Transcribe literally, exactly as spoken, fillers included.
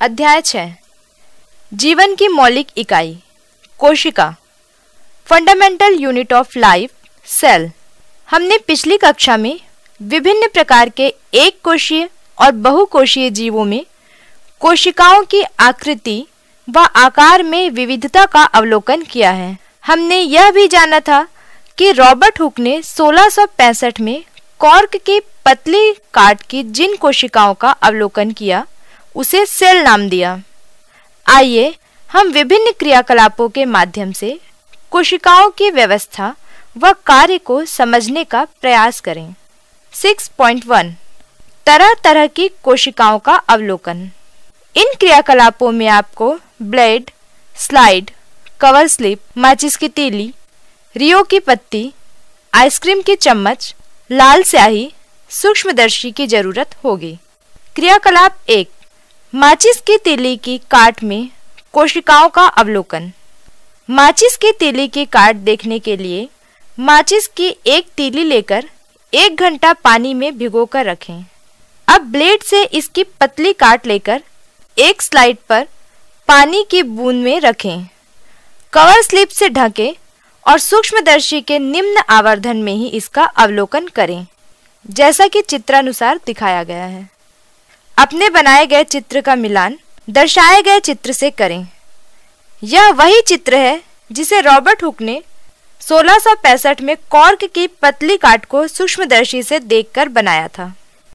अध्याय छः। जीवन की मौलिक इकाई कोशिका, fundamental unit of life, cell. हमने पिछली कक्षा में विभिन्न प्रकार के एक कोशीय और बहुकोशीय जीवों में कोशिकाओं की आकृति व आकार में विविधता का अवलोकन किया है। हमने यह भी जाना था कि रॉबर्ट हुक ने सोलह सौ पैंसठ में कॉर्क की पतली काट की जिन कोशिकाओं का अवलोकन किया उसे सेल नाम दिया। आइए हम विभिन्न क्रियाकलापों के माध्यम से कोशिकाओं की व्यवस्था व कार्य को समझने का प्रयास करें। सिक्स पॉइंट वन, तरह तरह की कोशिकाओं का अवलोकन। इन क्रियाकलापों में आपको ब्लेड, स्लाइड, कवर स्लिप, माचिस की तीली, रियो की पत्ती, आइसक्रीम की चम्मच, लाल स्याही, सूक्ष्मदर्शी की जरूरत होगी। क्रियाकलाप एक, माचिस की तीली की काट में कोशिकाओं का अवलोकन। माचिस की तीली की काट देखने के लिए माचिस की एक तीली लेकर एक घंटा पानी में भिगोकर रखें। अब ब्लेड से इसकी पतली काट लेकर एक स्लाइड पर पानी की बूंद में रखें। कवर स्लिप से ढकें और सूक्ष्मदर्शी के निम्न आवर्धन में ही इसका अवलोकन करें, जैसा कि चित्रानुसार दिखाया गया है। अपने बनाए गए चित्र का मिलान दर्शाए गए चित्र से करें। यह वही चित्र है जिसे रॉबर्ट हुक ने सोलह सौ पैंसठ में कॉर्क की पतली काट को सूक्ष्मदर्शी से देखकर बनाया था।